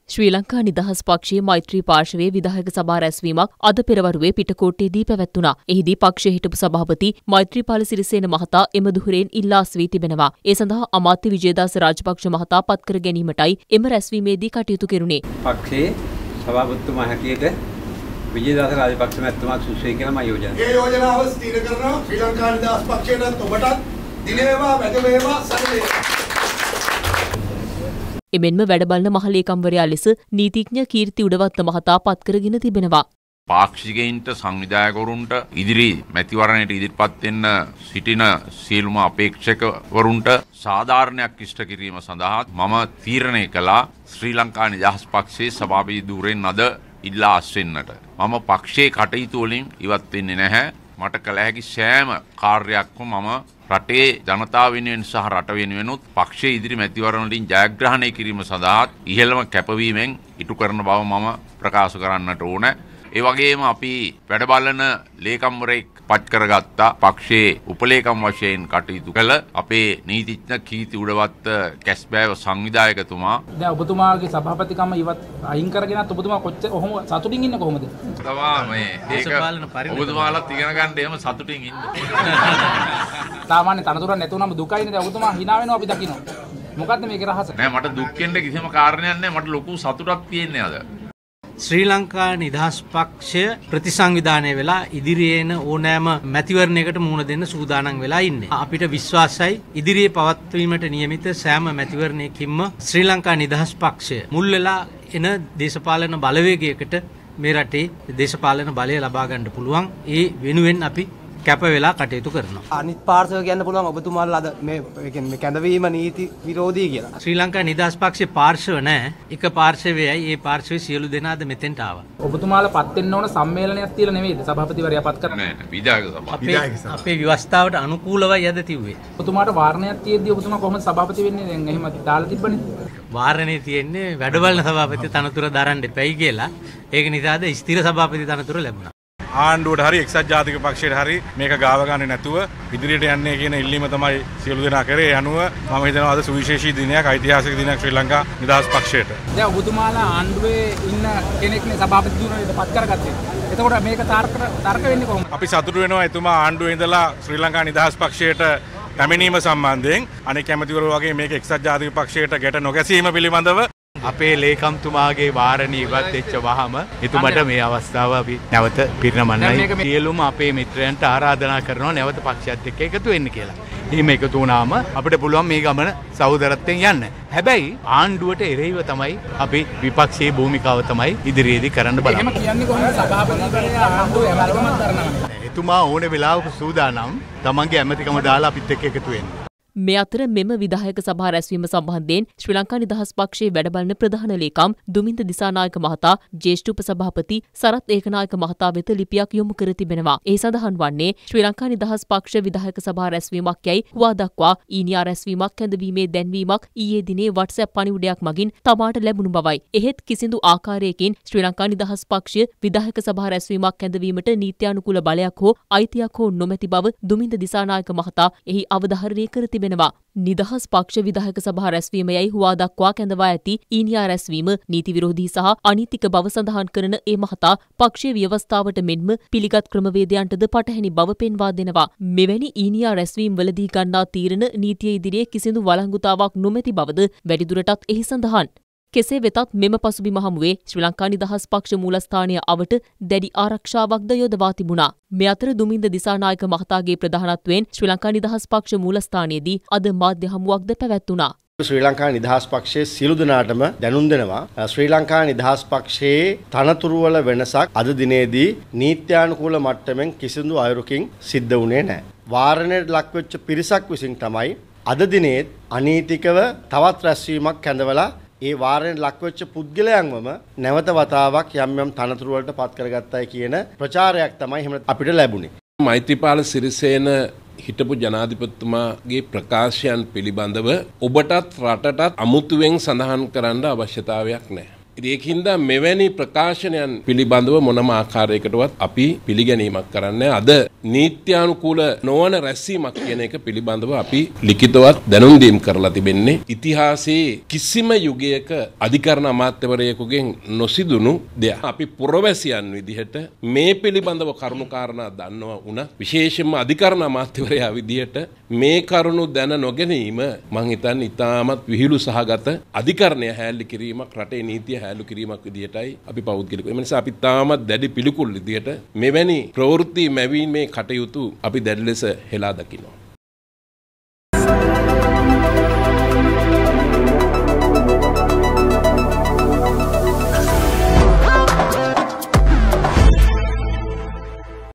ශ්‍රී ලංකා නිදහස් පක්ෂයේ මෛත්‍රී පාර්ශවයේ විධායක සභා රැස්වීමක් අද පෙරවරුවේ පිටකොට්ටේදී පැවැත්වුණා. එහිදී පක්ෂයේ හිටපු සභාපති මෛත්‍රීපාල සිරිසේන මහතා එම දුහුරෙන් ඉල්ලා අස්වී තිබෙනවා. ඒ සඳහා අමාත්‍ය විජේදාස රාජපක්ෂ මහතා පත්කර ගැනීමටයි එම රැස්වීමේදී කටයුතු කෙරුණේ. පක්ෂයේ සභාපතිතුමා හැටියට විජේදාස රාජපක්ෂ මහත්මයා සුසුයි කියලා මම යෝජනා කරනවා. ඒ යෝජනාව ස්ථිර කරනවා ශ්‍රී ලංකා නිදහස් පක්ෂයට ඔබටත් දින වේවා වැද වේවා සැලසෙනවා. එමෙන්ම වැඩබලන මහලේකම්වරයා ලෙස නීතිඥ කීර්ති උඩවත්ත මහතා පත්කරගෙන තිබෙනවා. පාක්ෂිකයින්ට සංවිධායකවරුන්ට ඉදිරි මැතිවරණයට ඉදිරිපත් වෙන්න සිටින සියලුම අපේක්ෂකවරුන්ට සාධාරණයක් ඉෂ්ට කිරීම සඳහා මම තීරණය කළා ශ්‍රී ලංකා නිදහස් පක්ෂයේ සභාපති ධුරයෙන් අද ඉල්ලා අස්වෙන්නට. මම පක්ෂයේ කටයුතු වලින් ඉවත් වෙන්නේ නැහැ. මට කළ හැකි සෑම කාර්යයක්ම මම රටේ ජනතාව වෙනුවෙන් සහ රට වෙනුවෙනුත් පක්ෂයේ ඉදිරි මැතිවරණ වලින් ජයග්‍රහණය කිරීම සඳහා ඉහළම කැපවීමෙන් ඉටු කරන බව මම ප්‍රකාශ කරන්නට ඕන. ඒ වගේම අපි වැඩබලන ලේකම්වරයෙක් පත් කරගත්තා. පක්ෂයේ උපලේකම් වශයෙන් කටයුතු කළ අපේ නීතිඥ කීර්ති උඩවත්ත කැස්බෑව සංවිධායකතුමා. දැන් ඔබතුමාගේ සභාපතිකම ඉවත් අයින් කරගෙනත් ඔබතුමා කොච්චර කොහොම සතුටින් ඉන්නේ කොහොමද? ඒක ඔබතුමාලත් ඉගෙන ගන්න එහෙම සතුටින් ඉන්න. සාමාන්‍ය තනතුරක් නැතුණම දුකයිනේ. දැන් ඔබතුමා hina වෙනවා අපි දකින්න. මොකද්ද මේකේ රහස? නෑ මට දුක් වෙන්න කිසිම කාරණයක් නෑ. මට ලොකු සතුටක් තියෙන්නේ අද. ශ්‍රී ලංකා නිදහස් පක්ෂය ප්‍රතිසංවිධානය වෙලා ඉදිරියේ එන ඕනෑම මැතිවරණයකට මුහුණ දෙන්න සූදානම් වෙලා ඉන්නේ. අපිට විශ්වාසයි ඉදිරියේ පවත්වීමට නියමිත සෑම මැතිවරණයකින්ම ශ්‍රී ලංකා නිදහස් පක්ෂය මුල් වෙලා එන දේශපාලන බලවේගයකට මේ රටේ දේශපාලන බලය ලබා ගන්න පුළුවන්. ඒ වෙනුවෙන් අපි කැප වෙලා කටයුතු කරනවා. අනිත් පාර්ශව කියන්න පුළුවන් ඔබතුමාලා අද මේ කියන්නේ කැඳවීම නීති විරෝධී කියලා. ශ්‍රී ලංකා නිදහස් පක්ෂයේ පාර්ශව නැහැ. එක පාර්ශවයයි ඒ පාර්ශවයේ සියලු දෙනාද මෙතෙන්ට ආවා. ඔබතුමාලා පත් වෙන්න ඕන සම්මේලනයක් තියලා නෙවෙයිද සභාපතිවරයා පත් කරන්නේ? නෑ විධායක සභාව. අපේ ව්‍යවස්ථාවට අනුකූලවයි යද තිව්වේ. ඔබතුමාට වාරණයක් තියෙද්දි ඔබතුමා කොහොමද සභාපති වෙන්නේ? දැන් එහෙම දාලා තිබ්බනේ. වාරණේ තියෙන්නේ වැඩබලන සභාපති තනතුර දරන්න එපයි කියලා. ඒක නිසාද ස්ථිර සභාපති තනතුර ලැබුණා. ආණ්ඩුවට හරි එක්සත් ජාතික පක්ෂයට හරි මේක ගාව ගන්නේ නැතුව ඉදිරියට යන්නේ කියන ඉල්ලීම තමයි සියලු දෙනා කරේ. අනුව මම හිතනවා අද සුවිශේෂී දිනයක්, ඓතිහාසික දිනයක් ශ්‍රී ලංකා නිදහස් පක්ෂයට. දැන් ඔබතුමාලා ආණ්ඩුවේ ඉන්න කෙනෙක්නේ සභාපති ධුරයට පත් කරගත්තේ. එතකොට මේක තර්ක වෙන්නේ කොහොමද? අපි සතුටු වෙනවා එතුමා ආණ්ඩුවේ ඉඳලා ශ්‍රී ලංකා නිදහස් පක්ෂයට පැමිණීම සම්බන්ධයෙන්. අනෙක් කැමැතිවරු වගේ මේක එක්සත් ජාතික පක්ෂයට ගැට නොගැසීම පිළිබඳව අපේ ලේකම්තුමාගේ වාරණී ඉවත් වෙච්ච වහම එතුමට මේ අවස්ථාව අපි නැවත පිරිනමන්නයි සියලුම අපේ මිත්‍රයන්ට ආරාධනා කරනවා නැවත පක්ෂයත් එක්ක එකතු වෙන්න කියලා. එහෙම එකතු වුණාම අපිට පුළුවන් මේ ගමන සහෝදරත්වයෙන් යන්න. හැබැයි ආණ්ඩුවට එරෙහිව තමයි අපි විපක්ෂයේ භූමිකාව තමයි ඉදිරියේදී කරන්න බලන්නේ. එහෙම කියන්නේ කොහොමද සභාපතිවරයා ආණ්ඩුවේ ඇමතිකමක් කරනවා? එතුමා ඕනේ වෙලාවක සූදානම් තමන්ගේ ඇමතිකම දාලා අපිත් එක්ක එකතු වෙන්න. මේ අතර මෙම විධායක සභා රැස්වීම සම්බන්ධයෙන් ශ්‍රී ලංකා නිදහස් පක්ෂයේ වැඩබලන ප්‍රධාන ලේකම් දුමින්ද දිසානායක මහතා ජ්‍යෙෂ්ඨ උපසභාපති සරත් ඒකනායක මහතා වෙත ලිපියක් යොමු කර තිබෙනවා. එහි සඳහන් වන්නේ ශ්‍රී ලංකා නිදහස් පක්ෂ විධායක සභා රැස්වීමක් යයි හුවා දක්වා ඊනියා රැස්වීමක් කැඳවීමේ දැන්වීමක් ඊයේ දිනේ WhatsApp පණිවුඩයක් මගින් තමාට ලැබුණු බවයි. එහෙත් කිසිදු ආකාරයකින් ශ්‍රී ලංකා නිදහස් පක්ෂය විධායක සභා රැස්වීමක් කැඳවීමට නීත්‍යානුකූල බලයක් හෝ අයිතියක් හෝ නොමැති බව දුමින්ද දිසානායක මහතා එහි අවධාරණය කර තිබෙනවා. නිදහස් පක්ෂ විධායක සභා රැස්වීම යයි හුවා දක්වා කැඳවා ඇති ඊනියා රැස්වීම නීති විරෝධී සහ අනීතික බව සඳහන් කරන ඒ මහතා පක්ෂයේ ව්‍යවස්ථාවට මෙන්ම පිළිගත් ක්‍රමවේදයන්ටද පටහැනි බව පෙන්වා දෙනවා. මෙවැනි ඊනියා රැස්වීම් වලදී ගන්නා තීරණ නීතිය ඉදිරියේ කිසිදු වළංගුතාවක් නොමැති බවද වැඩිදුරටත් එහි සඳහන්. කෙසේ වෙතත් මෙම පසුබිම හමුවේ ශ්‍රී ලංකා නිදහස් පක්ෂ මූලස්ථානය අවට දැඩි ආරක්ෂාවක්ද යොදවා තිබුණා. මේ අතර දුමින්ද දිසානායක මහතාගේ ප්‍රධානත්වයෙන් ශ්‍රී ලංකා නිදහස් පක්ෂ මූලස්ථානයේදී අද මාධ්‍ය හමුවක්ද පැවැත්වුණා. ශ්‍රී ලංකා නිදහස් පක්ෂයේ සියලු දෙනාටම දැනුම් දෙනවා ශ්‍රී ලංකා නිදහස් පක්ෂයේ තනතුරු වල වෙනසක් අද දිනේදී නීත්‍යානුකූල මට්ටමින් කිසිදු අයුරකින් සිද්ධ වුණේ නැහැ. වාරණයට ලක්වෙච්ච පිරිසක් විසින් තමයි අද දිනේ අනීතිකව තවත් රැස්වීමක් කැඳවලා ඒ වාරණයට ලක්වෙච්ච පුද්ගලයන්වම නැවත වතාවක් යම් යම් තනතුරු වලට පත් කරගත්තයි කියන ප්‍රචාරයක් තමයි එහෙම අපිට ලැබුණේ. මෛත්‍රීපාල සිරිසේන හිටපු ජනාධිපතිතුමාගේ ප්‍රකාශයන් පිළිබඳව ඔබටත් රටටත් අමුතුවෙන් සඳහන් කරන්න අවශ්‍යතාවයක් නැහැ. ඒකින්ද මෙවැනි ප්‍රකාශනයන් පිළිබඳව මොනම ආකාරයකටවත් අපි පිළිගැනීමක් කරන්නේ අද නීත්‍යානුකූල නොවන රැස්වීමක් කියන එක පිළිබඳව අපි ලිඛිතවත් දැනුම් දීම් කරලා තිබෙන්නේ. ඉතිහාසයේ කිසිම යුගයක අධිකරණ අමාත්‍යවරයෙකුගෙන් නොසිදුණු දෙයක්. අපි පුරවැසියන් විදිහට මේ පිළිබඳව කරුණු කාරණා දන්නවා වුණා. විශේෂයෙන්ම අධිකරණ අමාත්‍යවරයා විදිහට මේ කරුණු දැන නොගැනීම මං හිතන්නේ ඉතාමත් විහිළු සහගත අධිකරණය හැල්ලි කිරීමක් රටේ නීතිය හැල්ලු කිරීමක් විදිහටයි අපි පෞද්ගලිකව. ඒ නිසා අපි තාමත් දැඩි පිළිකුල් විදිහට මෙවැනි ප්‍රවෘත්ති මැවීමේ කටයුතු අපි දැඩි ලෙස හෙලා දකිනවා.